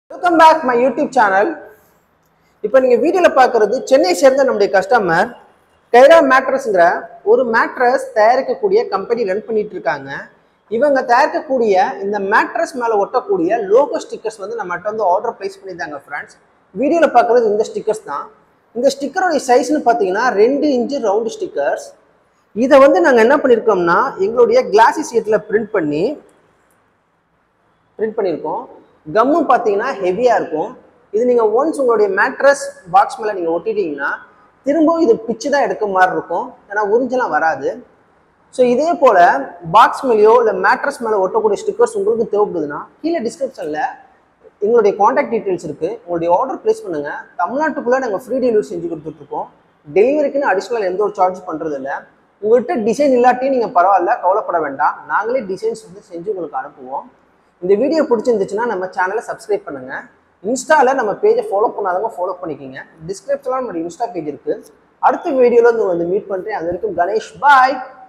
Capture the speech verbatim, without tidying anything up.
Welcome back my YouTube channel. இப்போ நீங்க வீடியோல பார்க்கிறது சென்னை சேர்ந்த நம்முடைய கஸ்டமர் கைரா மேட்ரஸ்ங்கற ஒரு மேட்ரஸ் தயாரிக்கக்கூடிய கம்பெனி ரன் பண்ணிட்டு இருக்காங்க. இவங்க தயாரிக்கக்கூடிய இந்த மேட்ரஸ் மேல ஒட்டக்கூடிய லோகோ ஸ்டிக்கர்ஸ் வந்து நம்மட்ட வந்து ஆர்டர் பிளேஸ் பண்ணிட்டாங்க फ्रेंड्स. வீடியோல பார்க்கிறது இந்த ஸ்டிக்கர்ஸ் தான். இந்த ஸ்டிக்கரோட சைஸ்னு பாத்தீங்கன்னா ரெண்டு இன்ச் ரவுண்ட் ஸ்டிக்கர்ஸ். இத வந்து நாங்க என்ன பண்ணிருக்கோம்னா எங்களுடைய கிளாசி ஷீட்ல பிரிண்ட் பண்ணி பிரிண்ட் பண்ணிருக்கோம். கம்மும் பார்த்தீங்கன்னா ஹெவியாக இருக்கும். இது நீங்கள் ஒன்ஸ் உங்களுடைய மேட்ரஸ் பாக்ஸ் மேலே நீங்கள் ஒட்டிட்டீங்கன்னா திரும்பவும் இது பிச்சு தான் எடுக்க மாதிரி இருக்கும், ஏன்னா உறிஞ்செல்லாம் வராது. ஸோ இதே போல் பாக்ஸ் மேலேயோ இல்லை மேட்ரஸ் மேலே ஒட்டக்கூடிய ஸ்டிக்கர்ஸ் உங்களுக்கு தேவைப்படுதுன்னா கீழே டிஸ்கிரிப்ஷனில் எங்களுடைய காண்டாக்ட் டீட்டெயில்ஸ் இருக்குது. உங்களுடைய ஆர்டர் ப்ளேஸ் பண்ணுங்கள். தமிழ்நாட்டுக்குள்ளே நாங்கள் ஃப்ரீ டெலிவரி செஞ்சு கொடுத்துட்ருக்கோம். டெலிவரிக்குன்னு அடிஷ்னல் எந்த ஒரு சார்ஜ் பண்ணுறது இல்லை. உங்கள்கிட்ட டிசைன் இல்லாட்டியும் நீங்கள் பரவாயில்ல, கவலைப்பட வேண்டாம். நாங்களே டிசைன்ஸ் வந்து செஞ்சு உங்களுக்கு அனுப்புவோம். இந்த வீடியோ பிடிச்சிருந்துச்சுன்னா நம்ம சேனலை சப்ஸ்கிரைப் பண்ணுங்க. இன்ஸ்டால நம்ம பேஜை ஃபாலோ பண்ணாதவங்க ஃபாலோ பண்ணிக்கிங்க. டிஸ்கிரிப்ஷன்ல நம்மளுடைய இன்ஸ்டா பேஜ் இருக்கு. அடுத்த வீடியோல வந்து மீட் பண்றேன். அது வரைக்கும் கணேஷ் பாய்.